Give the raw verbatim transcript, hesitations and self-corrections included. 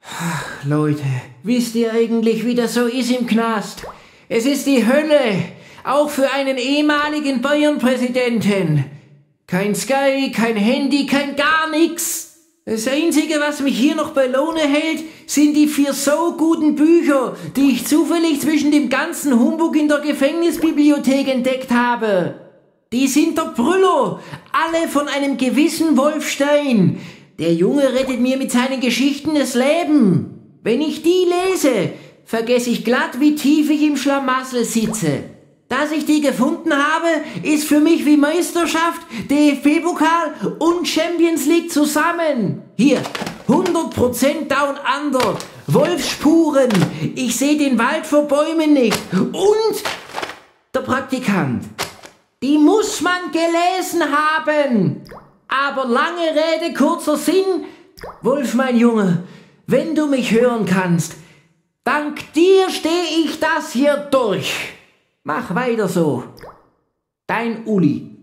Leute, wisst ihr eigentlich, wie das so ist im Knast? Es ist die Hölle, auch für einen ehemaligen Bayern-Präsidenten. Kein Sky, kein Handy, kein gar nix. Das Einzige, was mich hier noch bei Laune hält, sind die vier so guten Bücher, die ich zufällig zwischen dem ganzen Humbug in der Gefängnisbibliothek entdeckt habe. Die sind der Brüller, alle von einem gewissen Wolf Stein. Der Junge rettet mir mit seinen Geschichten das Leben. Wenn ich die lese, vergesse ich glatt, wie tief ich im Schlamassel sitze. Dass ich die gefunden habe, ist für mich wie Meisterschaft, D F B-Pokal und Champions League zusammen. Hier, hundert Prozent Down Under, Wolfsspuren, ich sehe den Wald vor Bäumen nicht und der Praktikant. Die muss man gelesen haben. Aber lange Rede, kurzer Sinn. Wolf, mein Junge, wenn du mich hören kannst, dank dir stehe ich das hier durch. Mach weiter so. Dein Uli.